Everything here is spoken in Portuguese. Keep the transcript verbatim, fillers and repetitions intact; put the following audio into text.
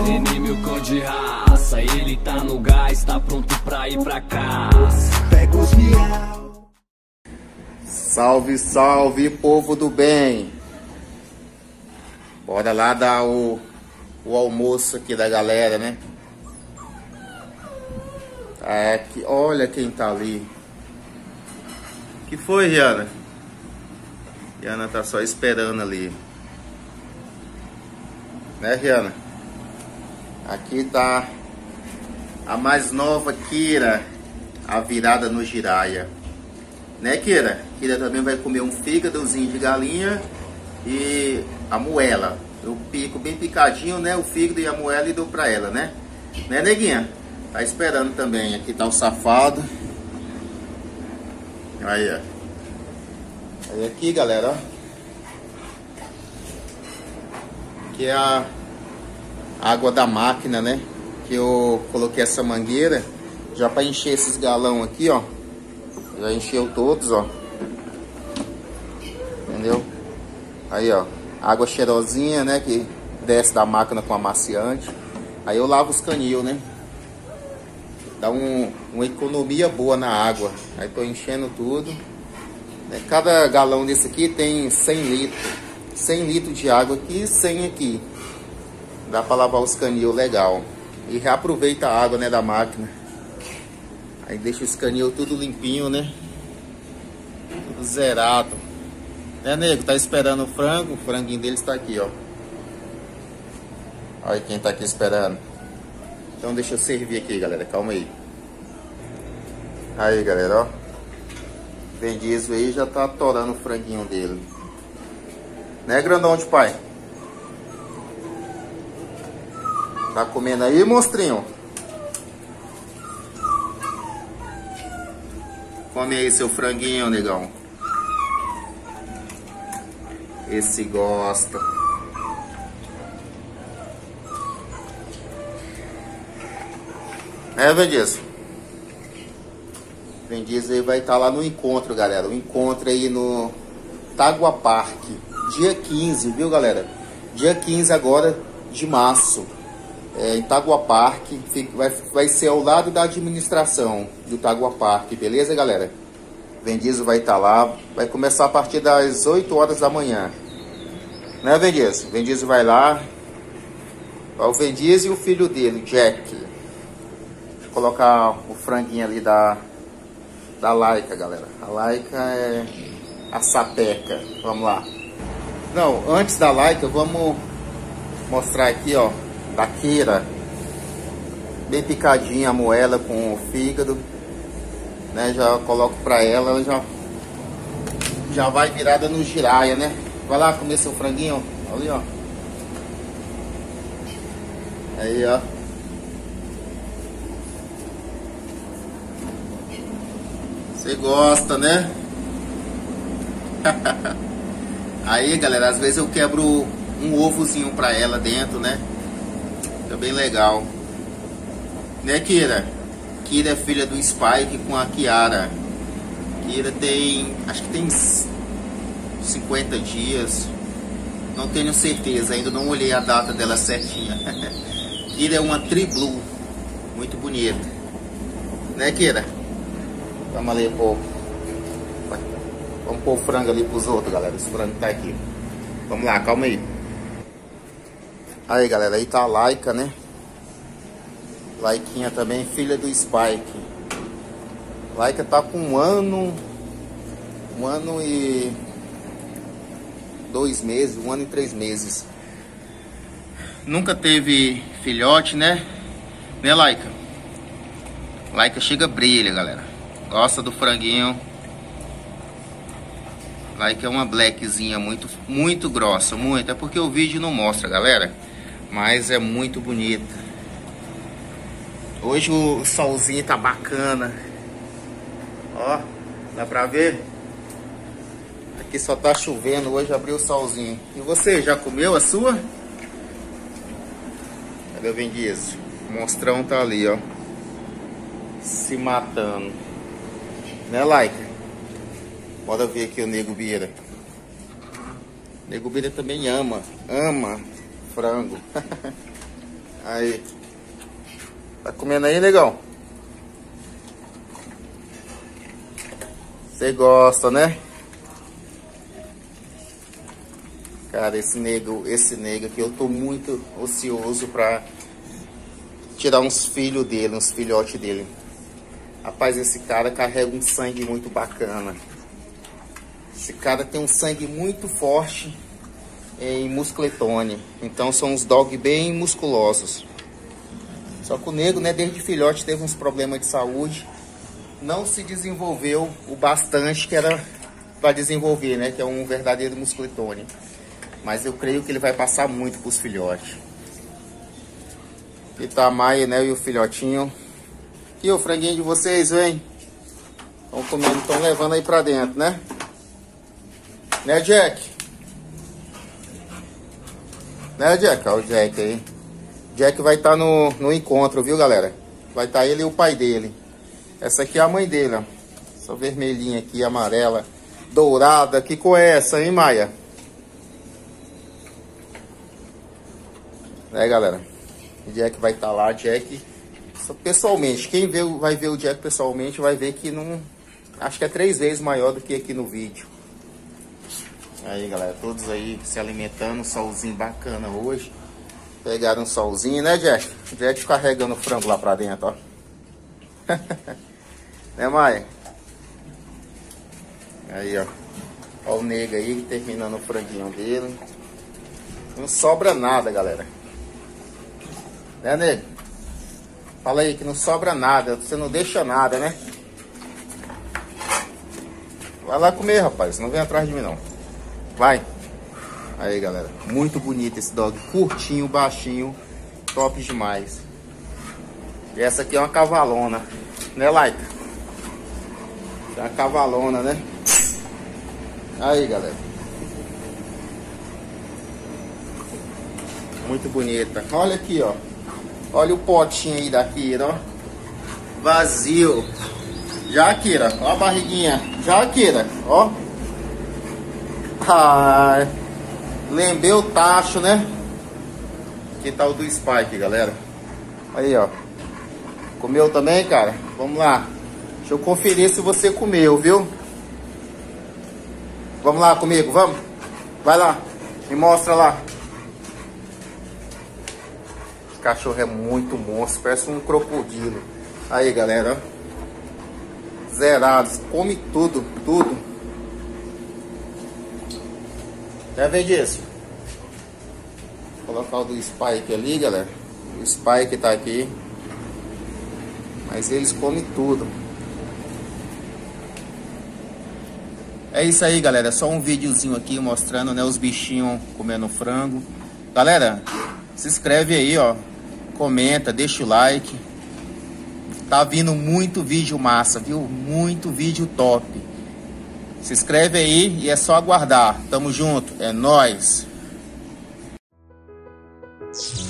Treinei cão de raça, ele tá no gás, tá pronto pra ir pra casa. Pega os miau. Salve, salve, povo do bem. Bora lá dar o, o almoço aqui da galera, né? É que, olha quem tá ali. Que foi, Rihanna? Rihanna tá só esperando ali. Né, Rihanna? Aqui tá a mais nova Kira, a virada no giraia. Né, Kira? Kira também vai comer um fígadozinho de galinha e a moela. Eu pico bem picadinho, né? O fígado e a moela e dou pra ela, né? Né, neguinha? Tá esperando também. Aqui tá o safado. Aí, ó. Aí aqui, galera, ó. Aqui é a água da máquina, né? Que eu coloquei essa mangueira já para encher esses galão aqui, ó. Já encheu todos, ó. Entendeu? Aí, ó. Água cheirosinha, né? Que desce da máquina com amaciante. Aí eu lavo os canil, né? Dá um, uma economia boa na água. Aí tô enchendo tudo. Cada galão desse aqui tem cem litros. cem litros de água aqui, cem aqui. Dá para lavar os canil legal. E reaproveita a água, né, da máquina. Aí deixa os canil tudo limpinho, né? Tudo zerado. Né, nego? Tá esperando o frango. O franguinho deles tá aqui, ó. Olha quem tá aqui esperando. Então deixa eu servir aqui, galera. Calma aí. Aí, galera, ó. Vem diesel aí, já tá atorando o franguinho dele. Né, grandão de pai? Tá comendo aí, monstrinho? Come aí seu franguinho, negão. Esse gosta. É, Vin Diesel? Vin Diesel aí vai estar lá no encontro, galera. O encontro aí no Tagua Park. Dia quinze, viu, galera? Dia quinze agora de março. É, em Tagua Park. Vai, vai ser ao lado da administração do Tagua Park. Beleza, galera? Vin Diesel vai estar lá. Vai começar a partir das oito horas da manhã. Né, Vin Diesel? Vin Diesel vai lá. Vai o Vin Diesel e o filho dele, Jack. Deixa eu colocar o franguinho ali da, da Laika, galera. A Laika é a sapeca. Vamos lá. Não, antes da Laika, vamos mostrar aqui, ó, da Kira. Bem picadinha a moela com o fígado, né? Já coloco pra ela, ela já, já vai virada no giraia, né? Vai lá comer seu franguinho, ali, ó. Aí, ó. Você gosta, né? Aí, galera, às vezes eu quebro um ovozinho pra ela dentro, né? Fica bem legal. Né, Kira? Kira é filha do Spike com a Kiara. Kira tem, acho que tem cinquenta dias. Não tenho certeza, ainda não olhei a data dela certinha. Kira é uma Tri-Blue. Muito bonita. Né, Kira? Vamos ali, pô. Vamos pôr o frango ali pros outros, galera. Esse frango tá aqui. Vamos lá, calma aí. Aí, galera, aí tá a Laika, né? Laikinha também, filha do Spike. Laika tá com um ano. Um ano e... Dois meses, um ano e três meses. Nunca teve filhote, né? Né, Laika? Laika chega brilha, galera. Gosta do franguinho. Laika é uma blackzinha muito, muito grossa, muito. É porque o vídeo não mostra, galera. Mas é muito bonita. Hoje o solzinho tá bacana. Ó, dá pra ver? Aqui só tá chovendo, hoje abriu o solzinho. E você, já comeu a sua? Cadê o Vin Diesel? O monstrão tá ali, ó. Se matando. Né, Laika? Bora ver aqui o Nego Bira. Nego Bira também ama, ama frango. Aí. Tá comendo aí, negão? Você gosta, né? Cara, esse nego, esse nego aqui, eu tô muito ocioso pra tirar uns filhos dele, uns filhotes dele. Rapaz, esse cara carrega um sangue muito bacana. Esse cara tem um sangue muito forte em muscletone. Então são uns dog bem musculosos. Só que o nego, né, desde filhote teve uns problemas de saúde. Não se desenvolveu o bastante que era para desenvolver, né? Que é um verdadeiro muscletone. Mas eu creio que ele vai passar muito para os filhotes. Aqui tá a Maia, né? E o filhotinho. Aqui o franguinho de vocês, vem. Estão comendo, estão levando aí para dentro, né? Né, Jack? Né, Jack? Olha o Jack aí. Jack vai estar tá no, no encontro, viu, galera? Vai estar tá ele e o pai dele. Essa aqui é a mãe dele, ó. Essa vermelhinha aqui, amarela, dourada. Que cor é essa, hein, Maia? Né, galera? O Jack vai estar tá lá, Jack. Pessoalmente, quem vê, vai ver o Jack pessoalmente vai ver que não... Acho que é três vezes maior do que aqui no vídeo. Aí, galera, todos aí se alimentando, um solzinho bacana hoje. Pegaram um solzinho, né, Jack? O Jack carregando o frango lá pra dentro, ó. Né, Maia? Aí, ó. Ó o nego aí, terminando o franguinho dele. Não sobra nada, galera. Né, nego? Fala aí que não sobra nada. Você não deixa nada, né? Vai lá comer, rapaz. Não vem atrás de mim, não. Vai. Aí, galera. Muito bonito esse dog. Curtinho, baixinho. Top demais. E essa aqui é uma cavalona. Né, Laika? É uma cavalona, né? Aí, galera. Muito bonita. Olha aqui, ó. Olha o potinho aí da Kira, ó. Vazio. Já, Kira. Ó a barriguinha. Já, Kira. Ó. Ai. Lembrei o tacho, né? Aqui tá o do Spike, galera. Aí, ó. Comeu também, cara? Vamos lá. Deixa eu conferir se você comeu, viu? Vamos lá comigo, vamos? Vai lá. Me mostra lá. Esse cachorro é muito monstro. Parece um crocodilo. Aí, galera. Zerados. Come tudo, tudo. Quer ver disso? Vou colocar o do Spike ali, galera. O Spike tá aqui. Mas eles comem tudo. É isso aí, galera. Só um videozinho aqui mostrando, né, os bichinhos comendo frango. Galera, se inscreve aí, ó. Comenta, deixa o like. Tá vindo muito vídeo massa, viu? Muito vídeo top. Se inscreve aí e é só aguardar. Tamo junto. É nóis.